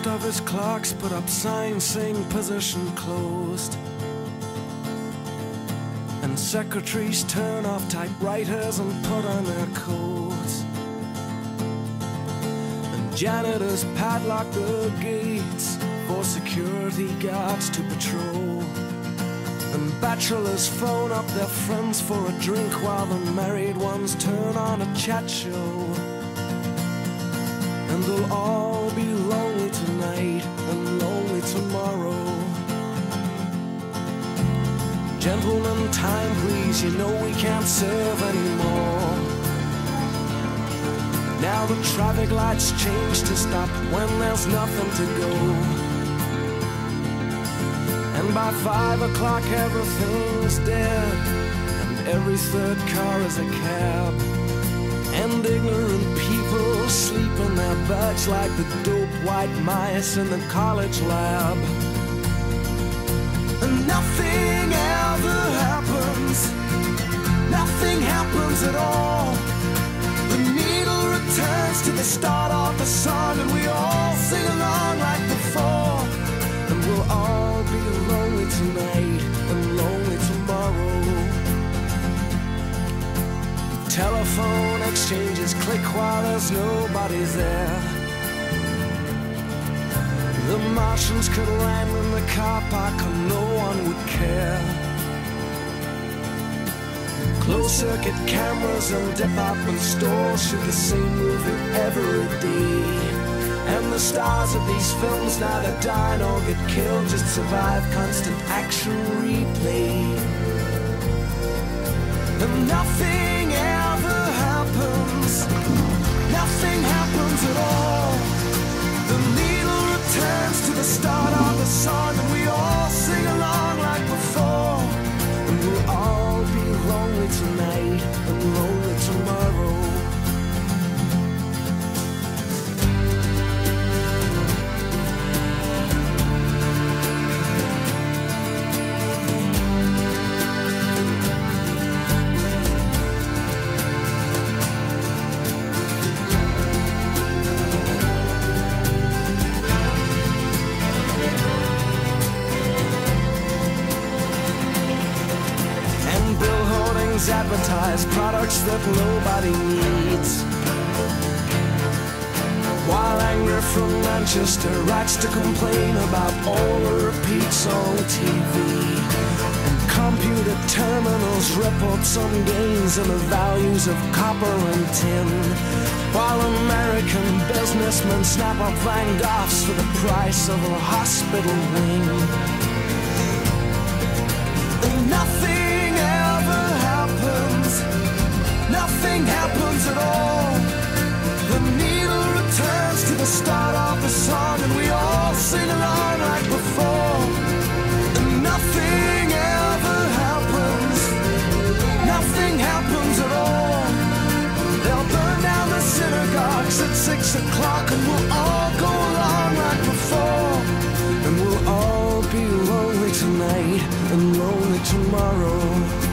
Most of his clocks put up signs saying position closed, and secretaries turn off typewriters and put on their coats, and janitors padlock the gates for security guards to patrol, and bachelors phone up their friends for a drink while the married ones turn on a chat show. And they'll all be lonely tonight and lonely tomorrow. Gentlemen, time please, you know we can't serve anymore. Now the traffic lights change to stop when there's nothing to go, and by 5 o'clock everything's dead, and every third car is a cab, and ignorant people sleep in their beds like the dope white mice in the college lab. And nothing ever happens, nothing happens at all. The needle returns to the start of the song, and we all sing along like before. And we'll all be lonely tonight and lonely tomorrow. Telephone exchanges click while there's nobody there. The Martians could land in the car park and no one would care. Closed-circuit cameras and department stores shoot the same movie every day, and the stars of these films neither die nor get killed, just survive constant action replay. And nothing ever happens, nothing happens at all. The needle returns to the start of the song, and we all sing along like before. And we'll all be lonely tonight and lonely tomorrow. Advertise products that nobody needs, while anger from Manchester writes to complain about all the repeats on TV, and computer terminals report some gains in the values of copper and tin, while American businessmen snap up Van Goghs for the price of a hospital wing. And nothing ever happens, nothing happens at all. The needle returns to the start of the song, and we all sing along like before. And nothing ever happens, nothing happens at all. They'll burn down the synagogues at 6 o'clock, and we'll all go along like before. And we'll all be lonely tonight and lonely tomorrow.